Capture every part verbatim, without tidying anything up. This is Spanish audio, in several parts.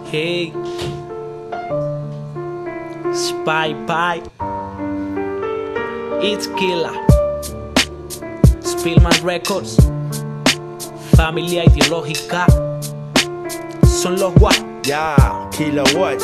Hey, Spy Pie, It's Killa, Spillman Records, familia ideológica, son los guay. Ya, yeah, Killa what?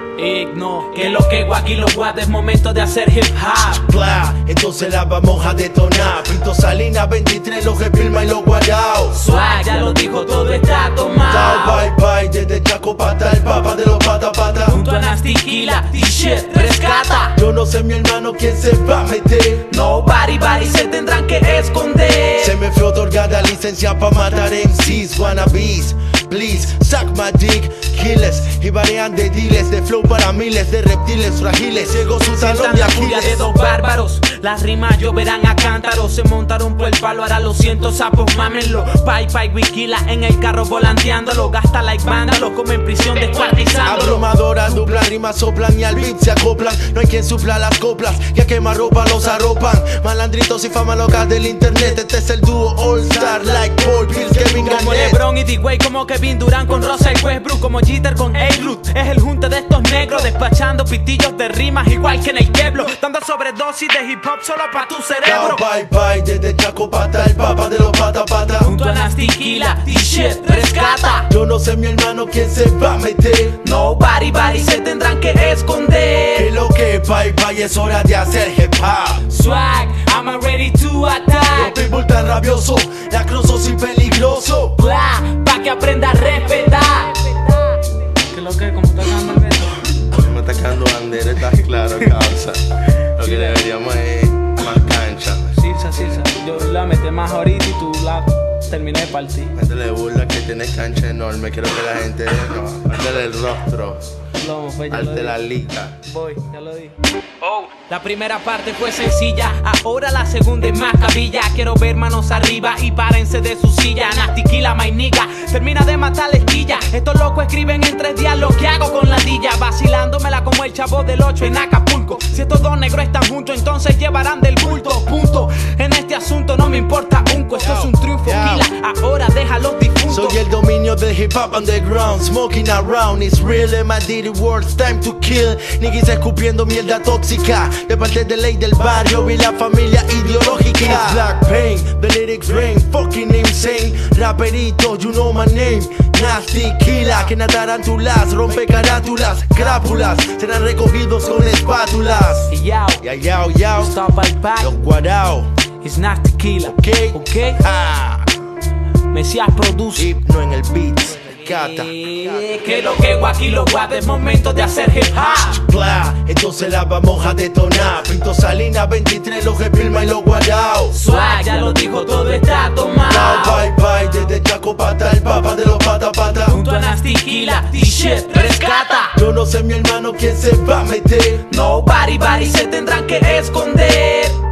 Igno, que lo que guaki lo guad, es momento de hacer hip hop. Bla, entonces la vamos a detonar. Pinto Salina veintitrés, los Spillman y los guayao. Swag, ya lo dijo, todo está tomado. Bye bye, desde Chaco Pata, el papa de los pata pata. Junto a Nasty Killa, T-Shit, rescata. Yo no sé mi hermano quién se va a meter. Nobody, body, se tendrán que esconder. Se me fue otorgada licencia pa' matar M Cs, wannabes. Please, suck my dick, killers. Y varían de diles, de flow para miles de reptiles frágiles. Llegó su talón de la furia de dos bárbaros. Las rimas lloverán a cántaros. Se montaron por el palo, ahora lo siento, sapos, mámenlo. Pai, pai, wikila en el carro volanteándolo. Gasta like vándalo, como en prisión descuartizándolo. Abrumadora, dupla, rimas soplan y al beat se acoplan. No hay quien supla las coplas, que a quemarropa los arropan. Malandritos y fama locas del internet. Este es el dúo All Star, like Paul Pierce, Kevin Garnett. Como LeBron y D-Way, como Kevin Durant con Russell Westbrook, como Jeter con A-Root. Es el junte de estos negros, despachando pitillos de rimas igual que en el pueblo, dando sobredosis de hip hop solo pa' tu cerebro. Bye bye, desde Chaco Pata, el papa de los pata pata. Junto a Nasty Killa, T-Shit, rescata. Yo no sé mi hermano quién se va a meter. Nobody, body, se tendrán que esconder. Que lo que bye bye, es hora de hacer hip hop. Swag, I'm ready to Los attack. people tan rabioso, lacrosos y peligroso. Bla, pa' que aprenda a respetar. ¿Qué lo que? ¿Cómo está cantando el beso? Estamos atacando banderas, estás claro, causa. Lo que deberíamos es más cancha. Silsa, silsa. Yo la metí más ahorita y tú la terminé de partir. Métele burla que tienes cancha enorme. Quiero que la gente no, métele el rostro. Lomo, pues, ya Arte lo la di. liga. Voy, ya lo di. Oh, la primera parte fue sencilla, ahora la segunda es más cabilla. Quiero ver manos arriba y párense de su silla. Nasty Killa, my nigga, termina de matar la esquilla. Estos locos escriben en tres días lo que hago con la dilla, vacilándomela como el chavo del ocho en Acapulco. Si estos dos negros están juntos, entonces llevarán del bulto, punto. En este asunto no me importa unco, esto es un triunfo, Killa, ahora deja los difuntos. Soy el dominio del hip hop underground, smoking around, it's real, my dirty words, time to kill. Niggas escupiendo mierda tóxica, de parte de ley del barrio y la familia ideológica. It's Black Pain, the lyrics rain, fucking insane. Raperito, you know my name, Nasty Killa. Que nadarán tulas, rompe carátulas, crápulas, serán recogidos con espátulas. Y yao, Ya, yao, yao, stop by back, los guarao, it's Nasty Killa, ok, ok. ah, Mesías produce. hipno en el beat, cata. Eh, Que lo que guaki lo guad, es momento de hacer hip hop. Bla, entonces la vamos a detonar. Pinto Salina veintitrés, los Spillman y los guayao. Swag, ya lo dijo, todo está tomado. Bye bye, desde Chaco Pata, el papa de los pata pata. Junto a Nasty Killa, T-Shit, rescata. Yo no sé mi hermano quién se va a meter. Nobody, body, se tendrán que esconder.